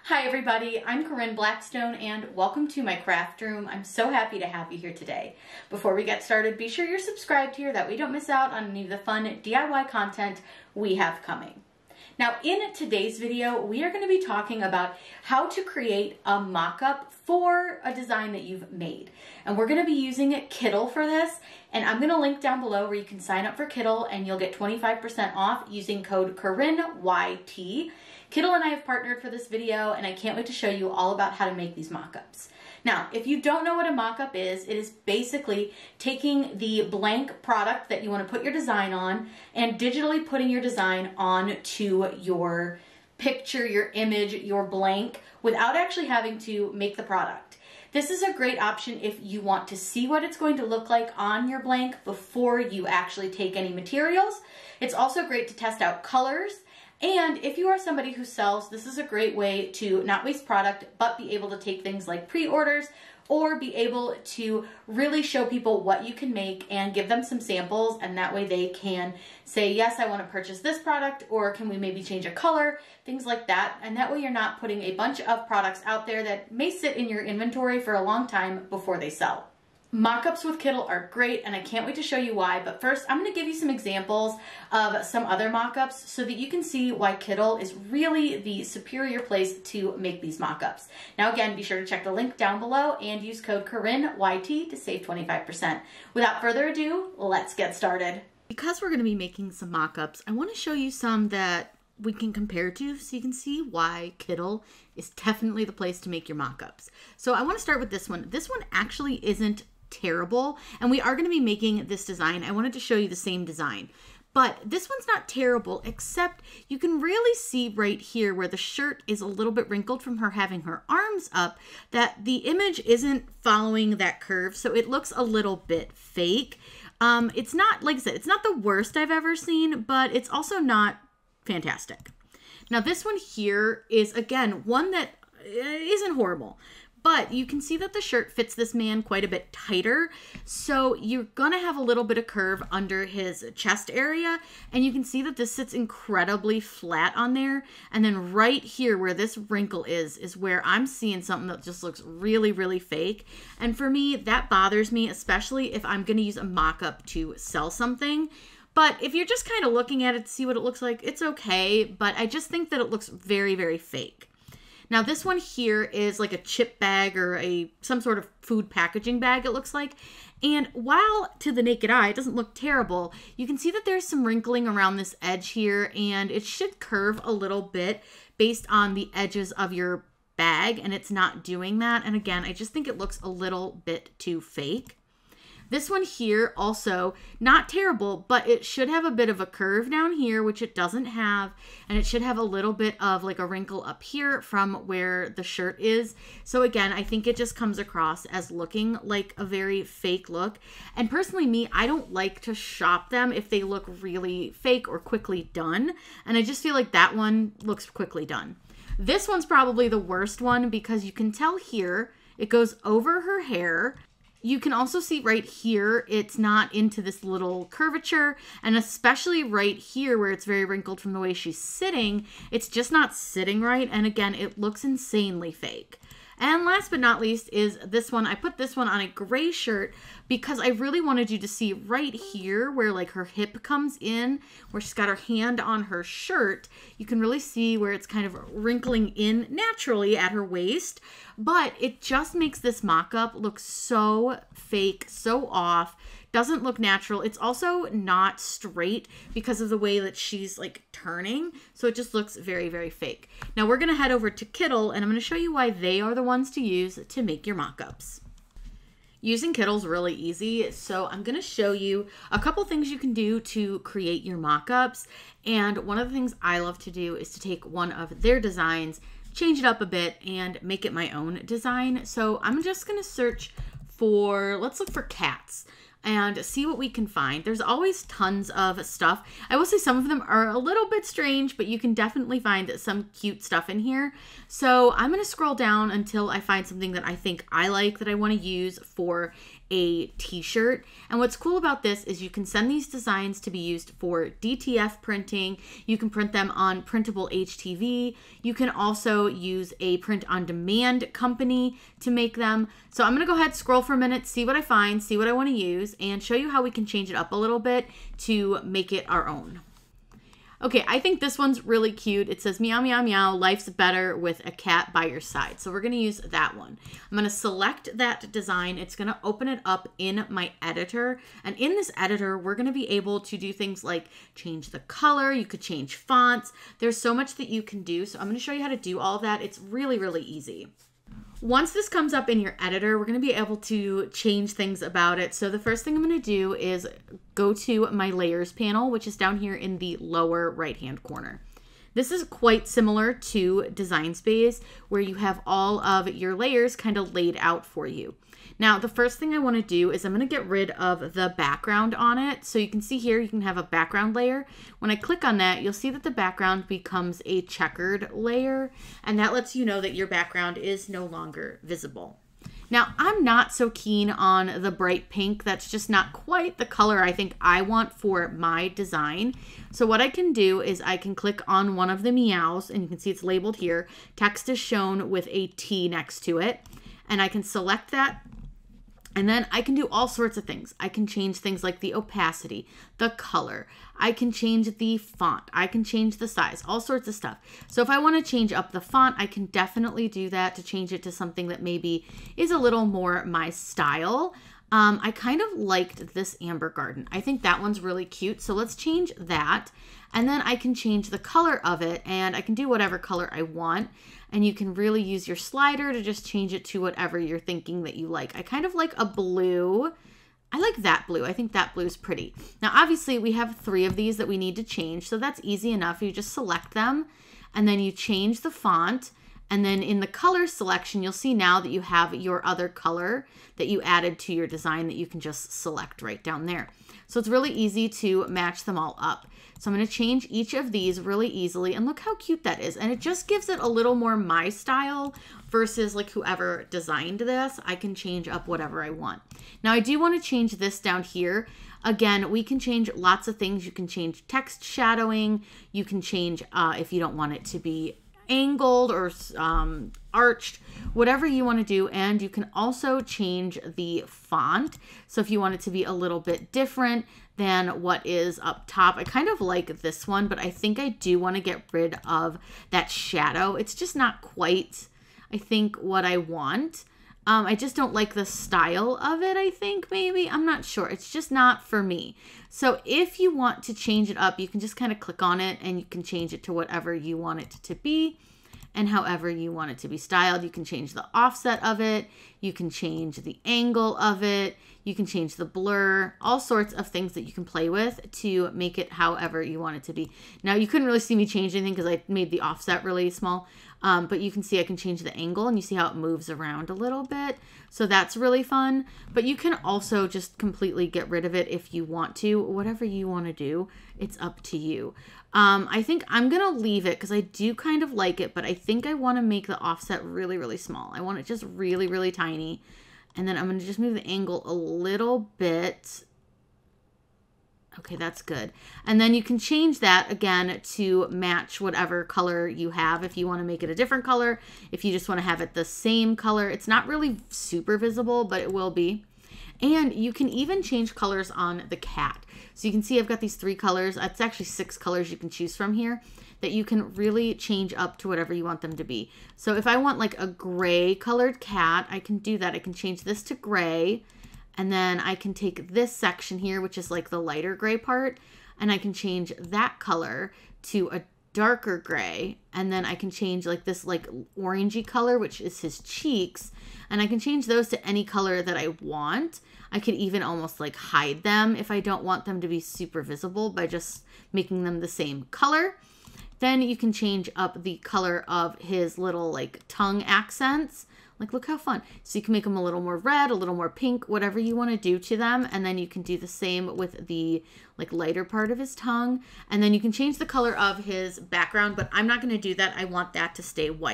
Hi everybody, I'm Corinne Blackstone and welcome to my craft room. I'm so happy to have you here today. Before we get started, be sure you're subscribed here that we don't miss out on any of the fun DIY content we have coming. Now in today's video, we are going to be talking about how to create a mock-up for a design that you've made. And we're going to be using Kittl for this, and I'm going to link down below where you can sign up for Kittl and you'll get 25% off using code CORINNEYT. Kittl and I have partnered for this video and I can't wait to show you all about how to make these mock-ups. Now, if you don't know what a mock-up is, it is basically taking the blank product that you want to put your design on and digitally putting your design onto your picture, your image, your blank without actually having to make the product. This is a great option if you want to see what it's going to look like on your blank before you actually take any materials. It's also great to test out colors. And if you are somebody who sells, this is a great way to not waste product, but be able to take things like pre-orders or be able to really show people what you can make and give them some samples. And that way they can say, yes, I want to purchase this product, or can we maybe change a color, things like that. And that way you're not putting a bunch of products out there that may sit in your inventory for a long time before they sell. Mock-ups with Kittl are great and I can't wait to show you why, but first I'm going to give you some examples of some other mock-ups so that you can see why Kittl is really the superior place to make these mock-ups. Now again, be sure to check the link down below and use code CORINNEYT to save 25%. Without further ado, let's get started. Because we're going to be making some mock-ups, I want to show you some that we can compare to so you can see why Kittl is definitely the place to make your mock-ups. So I want to start with this one. This one actually isn't terrible, and we are going to be making this design. I wanted to show you the same design, but this one's not terrible, except you can really see right here where the shirt is a little bit wrinkled from her having her arms up, that the image isn't following that curve, so it looks a little bit fake. It's not, like I said, it's not the worst I've ever seen, but it's also not fantastic. Now this one here is, again, one that isn't horrible, but you can see that the shirt fits this man quite a bit tighter. So you're gonna have a little bit of curve under his chest area. And you can see that this sits incredibly flat on there. And then right here where this wrinkle is where I'm seeing something that just looks really, really fake. And for me, that bothers me, especially if I'm gonna use a mock-up to sell something. But if you're just kind of looking at it to see what it looks like, it's okay. But I just think that it looks very, very fake. Now this one here is like a chip bag or some sort of food packaging bag, it looks like. And while to the naked eye it doesn't look terrible, you can see that there's some wrinkling around this edge here, and it should curve a little bit based on the edges of your bag, and it's not doing that. And again, I just think it looks a little bit too fake. This one here also not terrible, but it should have a bit of a curve down here, which it doesn't have. And it should have a little bit of like a wrinkle up here from where the shirt is. So again, I think it just comes across as looking like a very fake look. And personally me, I don't like to shop them if they look really fake or quickly done. And I just feel like that one looks quickly done. This one's probably the worst one because you can tell here it goes over her hair. You can also see right here, it's not into this little curvature, and especially right here where it's very wrinkled from the way she's sitting, it's just not sitting right, and again, it looks insanely fake. And last but not least is this one. I put this one on a gray shirt because I really wanted you to see right here where like her hip comes in, where she's got her hand on her shirt. You can really see where it's kind of wrinkling in naturally at her waist, but it just makes this mock-up look so fake, so off. Doesn't look natural. It's also not straight because of the way that she's like turning. So it just looks very, very fake. Now we're going to head over to Kittl and I'm going to show you why they are the ones to use to make your mock-ups. Using Kittl is really easy. So I'm going to show you a couple things you can do to create your mock-ups. And one of the things I love to do is to take one of their designs, change it up a bit and make it my own design. So I'm just going to search for, let's look for cats and see what we can find. There's always tons of stuff. I will say some of them are a little bit strange, but you can definitely find some cute stuff in here. So I'm gonna scroll down until I find something that I think I like that I wanna use for a t-shirt. And what's cool about this is you can send these designs to be used for DTF printing. You can print them on printable HTV. You can also use a print-on-demand company to make them. So I'm going to go ahead, scroll for a minute, see what I find, see what I want to use, and show you how we can change it up a little bit to make it our own. Okay, I think this one's really cute. It says, meow, meow, meow, life's better with a cat by your side. So we're going to use that one. I'm going to select that design. It's going to open it up in my editor. And in this editor, we're going to be able to do things like change the color. You could change fonts. There's so much that you can do. So I'm going to show you how to do all of that. It's really, really easy. Once this comes up in your editor, we're going to be able to change things about it. So the first thing I'm going to do is go to my layers panel, which is down here in the lower right-hand corner. This is quite similar to Design Space, where you have all of your layers kind of laid out for you. Now, the first thing I want to do is I'm going to get rid of the background on it. So you can see here, you can have a background layer. When I click on that, you'll see that the background becomes a checkered layer, and that lets you know that your background is no longer visible. Now, I'm not so keen on the bright pink. That's just not quite the color I think I want for my design. So what I can do is I can click on one of the meows, and you can see it's labeled here. Text is shown with a T next to it, and I can select that. And then I can do all sorts of things. I can change things like the opacity, the color. I can change the font. I can change the size, all sorts of stuff. So if I want to change up the font, I can definitely do that to change it to something that maybe is a little more my style. I kind of liked this Amber Garden. I think that one's really cute. So let's change that. And then I can change the color of it, and I can do whatever color I want. And you can really use your slider to just change it to whatever you're thinking that you like. I kind of like a blue. I like that blue. I think that blue is pretty. Now, obviously, we have 3 of these that we need to change, so that's easy enough. You just select them, and then you change the font. And then in the color selection, you'll see now that you have your other color that you added to your design that you can just select right down there. So it's really easy to match them all up. So I'm going to change each of these really easily, and look how cute that is. And it just gives it a little more my style versus like whoever designed this. I can change up whatever I want. Now I do want to change this down here. Again, we can change lots of things. You can change text shadowing. You can change if you don't want it to be angled or arched, whatever you want to do. And you can also change the font. So if you want it to be a little bit different than what is up top, I kind of like this one, but I think I do want to get rid of that shadow. It's just not quite, I think, what I want. I just don't like the style of it, I think, maybe. I'm not sure. It's just not for me. So if you want to change it up, you can just kind of click on it and you can change it to whatever you want it to be and however you want it to be styled. You can change the offset of it. You can change the angle of it. You can change the blur, all sorts of things that you can play with to make it however you want it to be. Now, you couldn't really see me change anything because I made the offset really small, but you can see I can change the angle, and you see how it moves around a little bit. So that's really fun, but you can also just completely get rid of it if you want to. Whatever you want to do, it's up to you. I think I'm going to leave it because I do kind of like it, but I think I want to make the offset really, really small. I want it just really, really tiny. And then I'm going to just move the angle a little bit. Okay, that's good. And then you can change that again to match whatever color you have. If you want to make it a different color, if you just want to have it the same color, it's not really super visible, but it will be. And you can even change colors on the cat. So you can see I've got these 3 colors. It's actually 6 colors you can choose from here that you can really change up to whatever you want them to be. So if I want like a gray colored cat, I can do that. I can change this to gray, and then I can take this section here, which is like the lighter gray part, and I can change that color to a darker gray, and then I can change like this like orangey color, which is his cheeks, and I can change those to any color that I want. I could even almost like hide them if I don't want them to be super visible by just making them the same color. Then you can change up the color of his little like tongue accents. Like, look how fun. So you can make them a little more red, a little more pink, whatever you want to do to them. And then you can do the same with the like lighter part of his tongue. And then you can change the color of his background, but I'm not going to do that. I want that to stay white.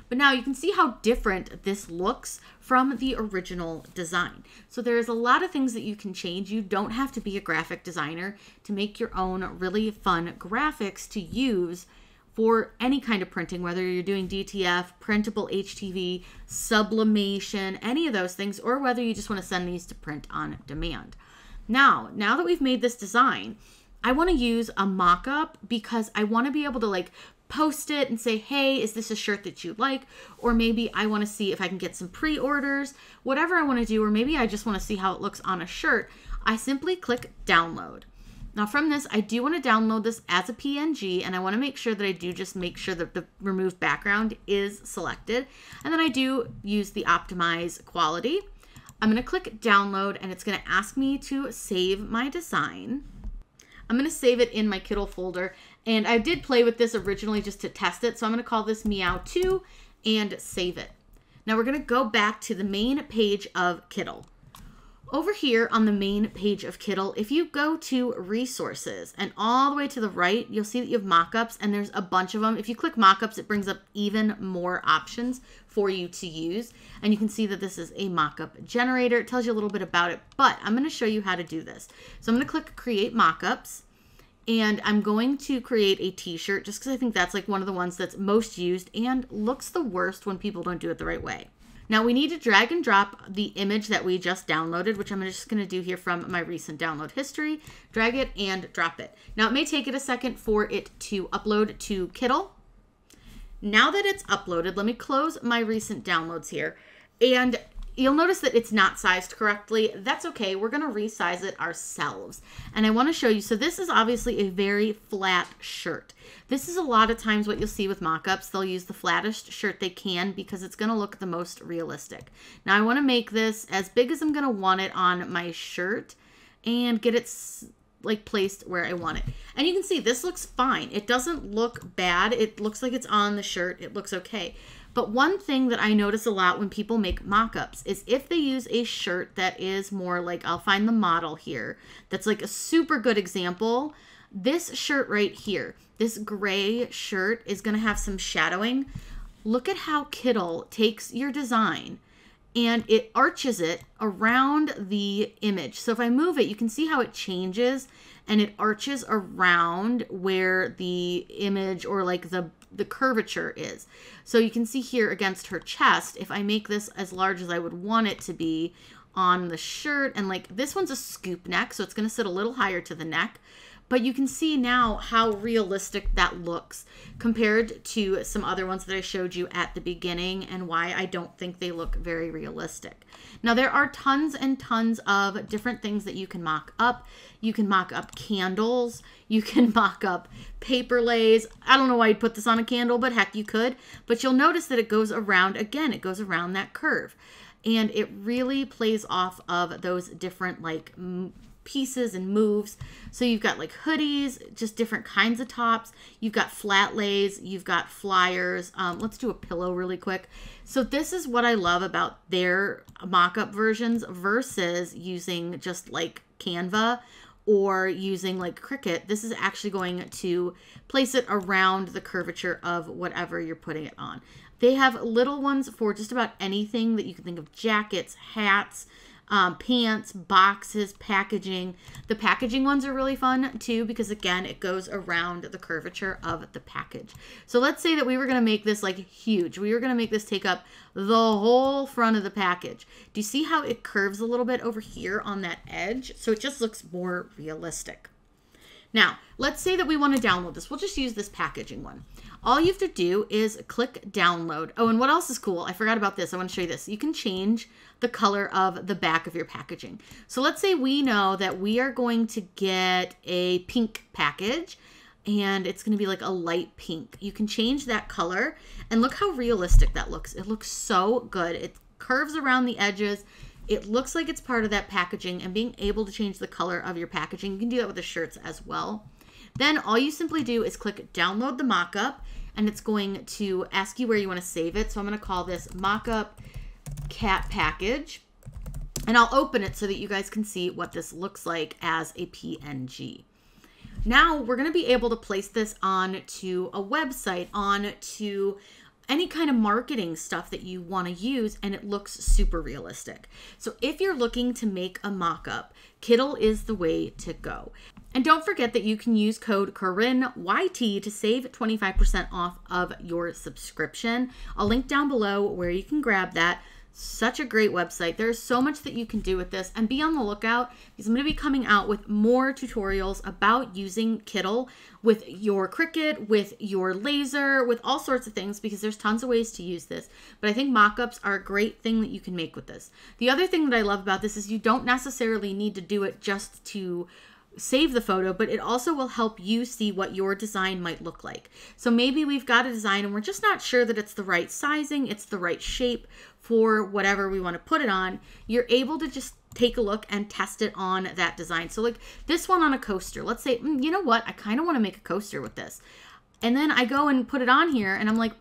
But now you can see how different this looks from the original design. So there's a lot of things that you can change. You don't have to be a graphic designer to make your own really fun graphics to use for any kind of printing, whether you're doing DTF, printable HTV, sublimation, any of those things, or whether you just want to send these to print on demand. Now that we've made this design, I want to use a mock-up because I want to be able to like post it and say, hey, is this a shirt that you like? Or maybe I want to see if I can get some pre-orders, whatever I want to do, or maybe I just want to see how it looks on a shirt. I simply click download. Now from this, I do want to download this as a PNG, and I want to make sure that I do just make sure that the remove background is selected. And then I do use the optimize quality. I'm going to click download, and it's going to ask me to save my design. I'm going to save it in my Kittl folder, and I did play with this originally just to test it, so I'm going to call this Meow 2 and save it. Now we're going to go back to the main page of Kittl. Over here on the main page of Kittl, if you go to resources and all the way to the right, you'll see that you have mockups, and there's a bunch of them. If you click mockups, it brings up even more options for you to use. And you can see that this is a mockup generator. It tells you a little bit about it, but I'm going to show you how to do this. So I'm going to click create mockups, and I'm going to create a t-shirt just because I think that's like one of the ones that's most used and looks the worst when people don't do it the right way. Now we need to drag and drop the image that we just downloaded, which I'm just going to do here from my recent download history. Drag it and drop it. Now it may take it a second for it to upload to Kittl. Now that it's uploaded, let me close my recent downloads here. And you'll notice that it's not sized correctly. That's okay. We're going to resize it ourselves. And I want to show you, so this is obviously a very flat shirt. This is a lot of times what you'll see with mock-ups. They'll use the flattest shirt they can because it's going to look the most realistic. Now I want to make this as big as I'm going to want it on my shirt and get it like placed where I want it. And you can see this looks fine. It doesn't look bad. It looks like it's on the shirt. It looks okay. But one thing that I notice a lot when people make mock-ups is if they use a shirt that is more like, I'll find the model here, that's like a super good example. This shirt right here, this gray shirt is going to have some shadowing. Look at how Kittl takes your design and it arches it around the image. So if I move it, you can see how it changes and it arches around where the image or like the curvature is. So you can see here against her chest, if I make this as large as I would want it to be on the shirt, and like this one's a scoop neck, so it's going to sit a little higher to the neck. But you can see now how realistic that looks compared to some other ones that I showed you at the beginning and why I don't think they look very realistic. Now there are tons and tons of different things that you can mock up. You can mock up candles. You can mock up paper lays. I don't know why you'd put this on a candle, but heck, you could. But you'll notice that it goes around, again, it goes around that curve. And it really plays off of those different like pieces and moves. So you've got like hoodies, just different kinds of tops. You've got flat lays, you've got flyers. Let's do a pillow really quick. So this is what I love about their mock-up versions versus using just like Canva or using like CRICUT. This is actually going to place it around the curvature of whatever you're putting it on. They have little ones for just about anything that you can think of: jackets, hats, pants, boxes, packaging. The packaging ones are really fun too because again, it goes around the curvature of the package. So let's say that we were going to make this like huge. We were going to make this take up the whole front of the package. Do you see how it curves a little bit over here on that edge? So it just looks more realistic. Now, let's say that we want to download this. We'll just use this packaging one. All you have to do is click download. Oh, and what else is cool? I forgot about this. I want to show you this. You can change the color of the back of your packaging. So let's say we know that we are going to get a pink package and it's going to be like a light pink. You can change that color and look how realistic that looks. It looks so good. It curves around the edges. It looks like it's part of that packaging, and being able to change the color of your packaging, you can do that with the shirts as well. Then all you simply do is click download the mockup, and it's going to ask you where you want to save it. So I'm going to call this mockup cat package, and I'll open it so that you guys can see what this looks like as a PNG. Now we're going to be able to place this onto a website, onto any kind of marketing stuff that you want to use, and it looks super realistic. So if you're looking to make a mock-up, Kittl is the way to go. And don't forget that you can use code CORINNEYT to save 25% off of your subscription. I'll link down below where you can grab that. Such a great website. There's so much that you can do with this, and be on the lookout because I'm going to be coming out with more tutorials about using Kittl with your CRICUT, with your laser, with all sorts of things, because there's tons of ways to use this. But I think mock-ups are a great thing that you can make with this. The other thing that I love about this is you don't necessarily need to do it just to save the photo, but it also will help you see what your design might look like. So maybe we've got a design and we're just not sure that it's the right sizing, it's the right shape for whatever we want to put it on. You're able to just take a look and test it on that design. So like this one on a coaster, let's say, you know what? I kind of want to make a coaster with this. And then I go and put it on here and I'm like,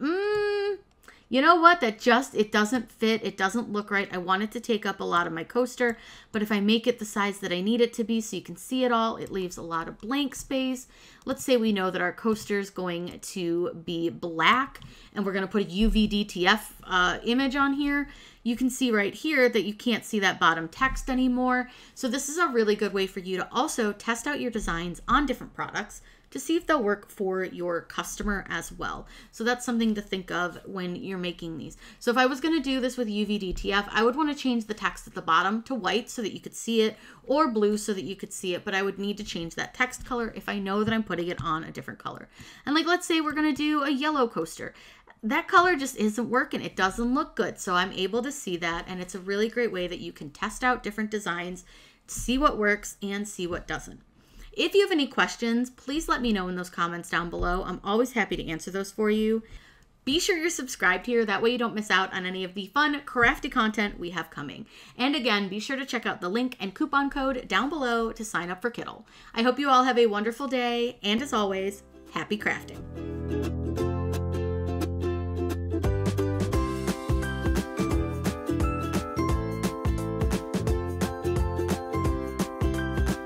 you know what? It doesn't fit. It doesn't look right. I want it to take up a lot of my coaster, but if I make it the size that I need it to be so you can see it all, it leaves a lot of blank space. Let's say we know that our coaster is going to be black and we're going to put a UV-DTF image on here. You can see right here that you can't see that bottom text anymore. So this is a really good way for you to also test out your designs on different products to see if they'll work for your customer as well. So that's something to think of when you're making these. So if I was gonna do this with UV-DTF, I would wanna change the text at the bottom to white so that you could see it, or blue so that you could see it, but I would need to change that text color if I know that I'm putting it on a different color. And like, let's say we're gonna do a yellow coaster. That color just isn't working. It doesn't look good. So I'm able to see that, and it's a really great way that you can test out different designs, see what works and see what doesn't. If you have any questions, please let me know in those comments down below. I'm always happy to answer those for you. Be sure you're subscribed here. That way you don't miss out on any of the fun, crafty content we have coming. And again, be sure to check out the link and coupon code down below to sign up for Kittl. I hope you all have a wonderful day, and as always, happy crafting.